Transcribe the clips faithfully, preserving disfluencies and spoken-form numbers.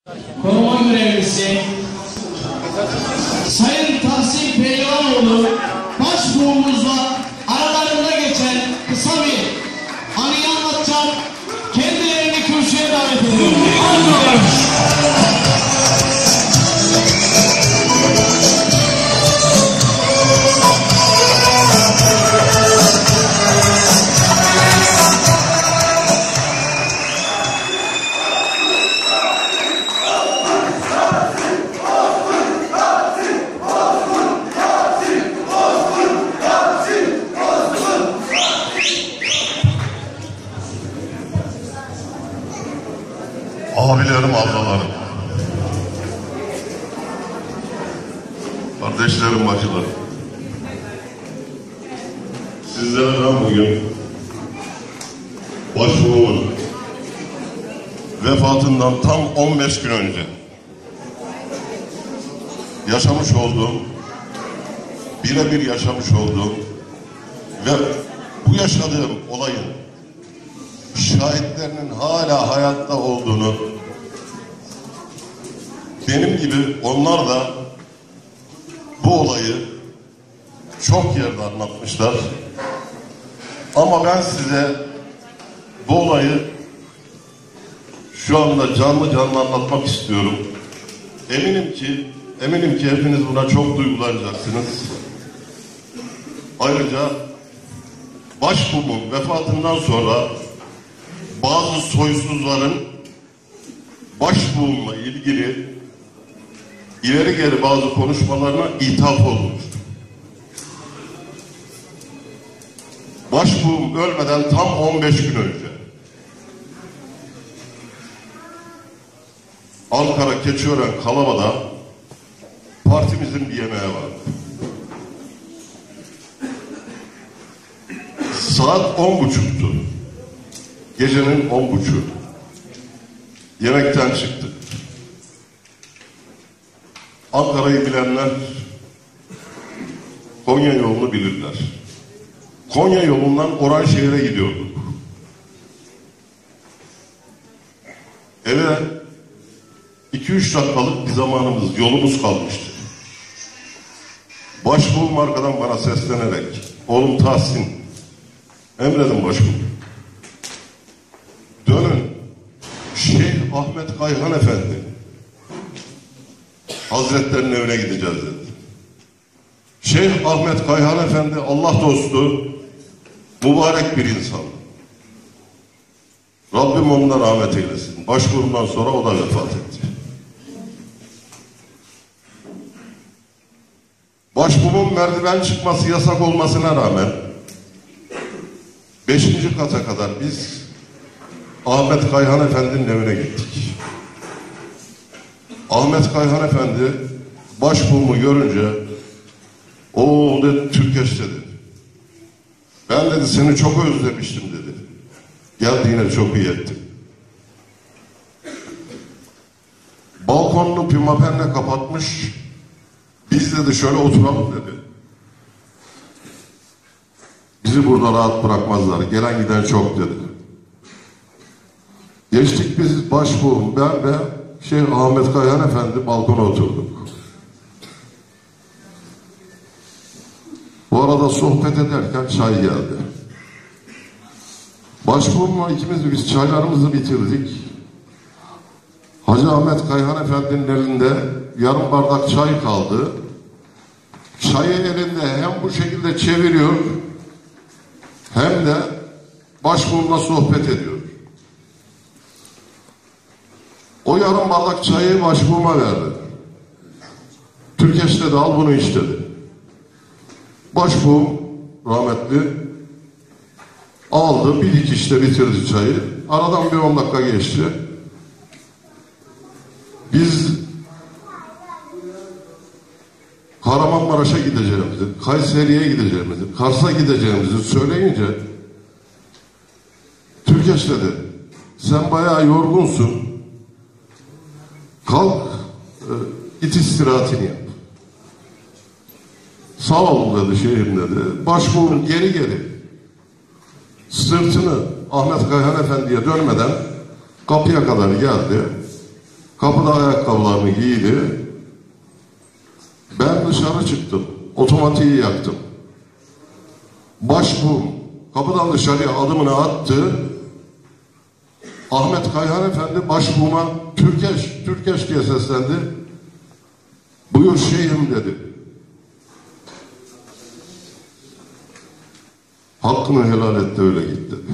Koruma görevlisi Sayın Tahsin Pehlivanoğlu başbuğumuzla aralarında geçen kısa bir anıyı anlatacak. Kendilerini kürsüye davet ediyorum. Abilerim, ablalarım, kardeşlerim, bacılarım, sizlere ben bugün başbuğumun vefatından tam on beş gün önce yaşamış olduğum, birebir yaşamış olduğum ve bu yaşadığım olayın şahitlerinin hala hayatta olduğunu, benim gibi onlar da bu olayı çok yerde anlatmışlar. Ama ben size bu olayı şu anda canlı canlı anlatmak istiyorum. Eminim ki, eminim ki hepiniz buna çok duygulanacaksınız. Ayrıca başbuğumun vefatından sonra bazı soysuzların başbuğumla ilgili ileri geri bazı konuşmalarına ithaf olmuştur. Başbuğum ölmeden tam on beş gün önce Ankara Keçiören Kalava'da partimizin bir yemeği vardı. Saat on buçuktu. Gecenin on buçuğu. Yemekten çıktık. Ankara'yı bilenler Konya yolunu bilirler. Konya yolundan Oranşehir'e gidiyorduk. Eve iki üç dakikalık bir zamanımız, yolumuz kalmıştı. Başbuğum arkadan bana seslenerek, oğlum Tahsin, emredin başbuğum, dönün Şeyh Ahmet Kayhan Efendi Hazretlerinin evine gideceğiz dedi. Şeyh Ahmet Kayhan Efendi Allah dostu, mübarek bir insan. Rabbim ondan rahmet eylesin. Başbuğumdan sonra o da vefat etti. Başbuğumun merdiven çıkması yasak olmasına rağmen beşinci kata kadar biz Ahmet Kayhan Efendi'nin evine gittik. Ahmet Kayhan Efendi başbuğumu görünce o dedi, Türkeş dedi. Ben dedi seni çok özlemiştim dedi. Geldi yine çok iyi ettim. Balkonunu pimapenle kapatmış. Biz dedi şöyle oturalım dedi. Bizi burada rahat bırakmazlar. Gelen giden çok dedi. Geçtik biz başbuğum, ben ve Şeyh Ahmet Kayhan Efendi balkona oturduk. Bu arada sohbet ederken çay geldi. Başbuğumla ikimiz biz çaylarımızı bitirdik. Hacı Ahmet Kayhan Efendi'nin elinde yarım bardak çay kaldı. Çayı elinde hem bu şekilde çeviriyor hem de başbuğumla sohbet ediyor. O yarım bardak çayı başbuğuma verdi. Türkeş dedi al bunu iç dedi. Başbuğum rahmetli aldı bir iki işte bitirdi çayı. Aradan bir on dakika geçti. Biz Kahramanmaraş'a gideceğimizi, Kayseri'ye gideceğimizi, Kars'a gideceğimizi söyleyince Türkeş dedi sen bayağı yorgunsun. Kalk, e, git istirahatini yap. Sağ ol dedi şeyim dedi. Başbuğum geri geri sırtını Ahmet Kayhan Efendi'ye dönmeden kapıya kadar geldi. Kapıda ayakkabılarını giydi. Ben dışarı çıktım. Otomatiği yaktım. Başbuğum kapıdan dışarıya adımını attı. Ahmet Kayhan Efendi başbuğuma Türkeş, Türkeş diye seslendi. Buyur şeyhim dedi. Hakkını helal et de öyle git dedi.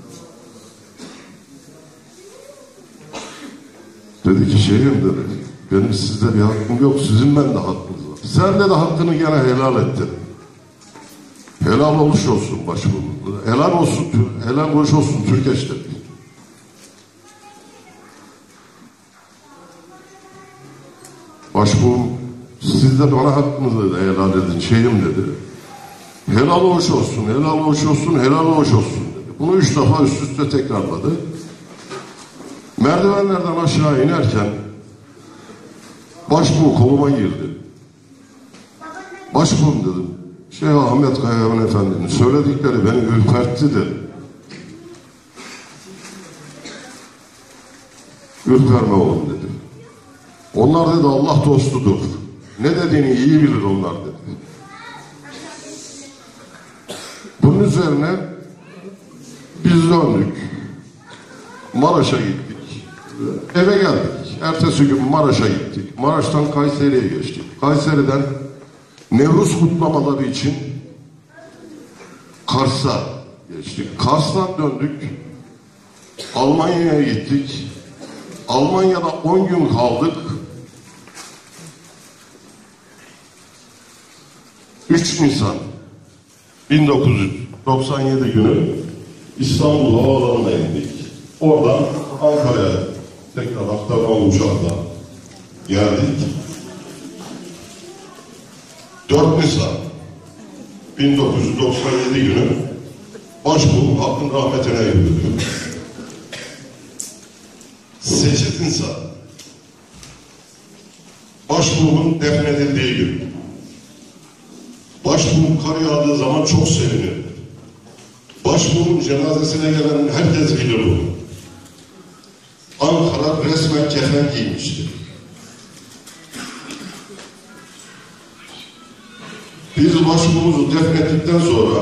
Dedi ki şeyhim dedi. Benim sizde bir hakkım yok. Sizin bende hakkınız var. Sen de, de hakkını gene helal et dedi. Helal oluş olsun başbuğum. Helal olsun, helal oluş olsun Türkeş dedi. Başbuğum siz de bana hakkınızı helal edin şeyim dedi. Helal hoş olsun, helal hoş olsun, helal hoş olsun dedi. Bunu üç defa üst üste tekrarladı. Merdivenlerden aşağı inerken başbuğ koluma girdi. Başbuğum dedim. Şeyh Ahmet Kayhan Efendi'nin söyledikleri beni ürpertti dedi. Ürperme oğlum dedi. Onlar dedi Allah dostudur. Ne dediğini iyi bilir onlar dedi. Bunun üzerine biz döndük. Maraş'a gittik. Eve geldik. Ertesi gün Maraş'a gittik. Maraş'tan Kayseri'ye geçtik. Kayseri'den Nevruz kutlamaları için Kars'a geçtik. Kars'tan döndük. Almanya'ya gittik. Almanya'da on gün kaldık. üç Nisan bin dokuz yüz doksan yedi günü İstanbul Havaalanı'na indik. Oradan Ankara'ya tekrar aktarma uçakla geldik. dört Nisan bin dokuz yüz doksan yedi günü başbuğum hakkın rahmetine yürüdü. sekiz Nisan başbuğumun defnedildiği gün. Başbuğum kar yağdığı zaman çok sevinir. Başbuğumun cenazesine gelen herkes bilir bunu. Ankara resmen kefen giymişti. Biz başbuğumuzu defnettikten sonra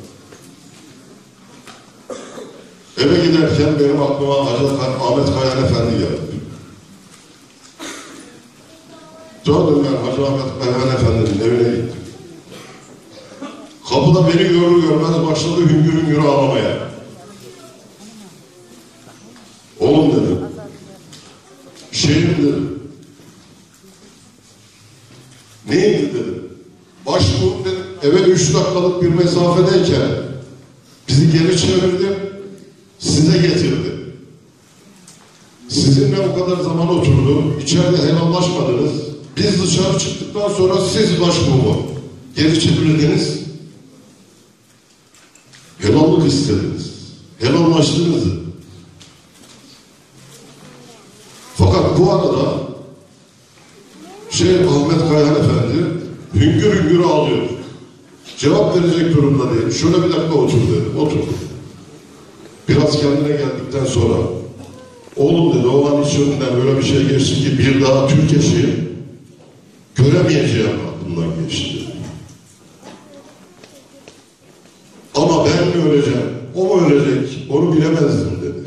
eve giderken benim aklıma Hacı Ahmet Kayhan Efendi geldi. Döndüm ben Hacı Ahmet Kayhan Efendi'nin evine gittim. Kapıda beni görür görmez başladı hüngür hüngür ağlamaya. Oğlum dedim. Şeyim dedim. Neydi dedim. Başbuğum dedim. Eve üç dakikalık bir mesafedeyken bizi geri çevirdi. Size getirdi. Sizinle o kadar zaman oturdu. İçeride helallaşmadınız. Biz dışarı çıktıktan sonra siz başbuğumu geri çevirdiniz. Helallık istediniz. Helallaştınız. Fakat bu arada Şeyh Ahmet Kayhan Efendi hüngür hüngür ağlıyor. Cevap verecek durumda değil. Şöyle bir dakika otur dedi. Otur. Biraz kendine geldikten sonra oğlum dedi o an hiç önünden öyle bir şey geçti ki bir daha Türkeş'i göremeyeceğim aklımdan geçti. Ama ben mi öleceğim, o mu ölecek, onu bilemezdim dedi.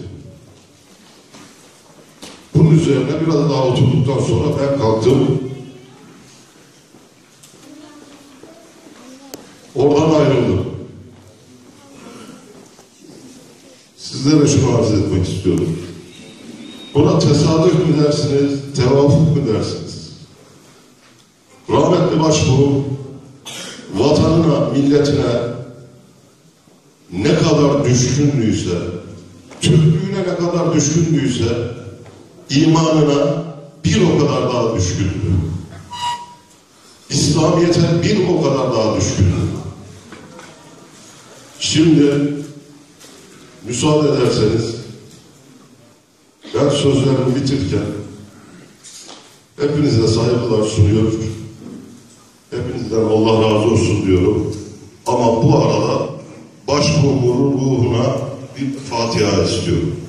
Bunun üzerine biraz daha oturduktan sonra ben kalktım. Oradan ayrıldım. Sizlere şunu arz etmek istiyorum. Buna tesadüf mü dersiniz, tevafuk mu dersiniz? Rahmetli başbuğum vatanına, milletine ne kadar düşkünlüyse, Türklüğüne ne kadar düşkünlüyse, imanına bir o kadar daha düşkündü. İslamiyet'e bir o kadar daha düşkündü. Şimdi müsaade ederseniz ben sözlerimi bitirirken hepinize saygılar sunuyor. Hepinizden Allah razı olsun diyorum. Ama bu arada başbuğumun ruhuna bir Fatiha istiyorum.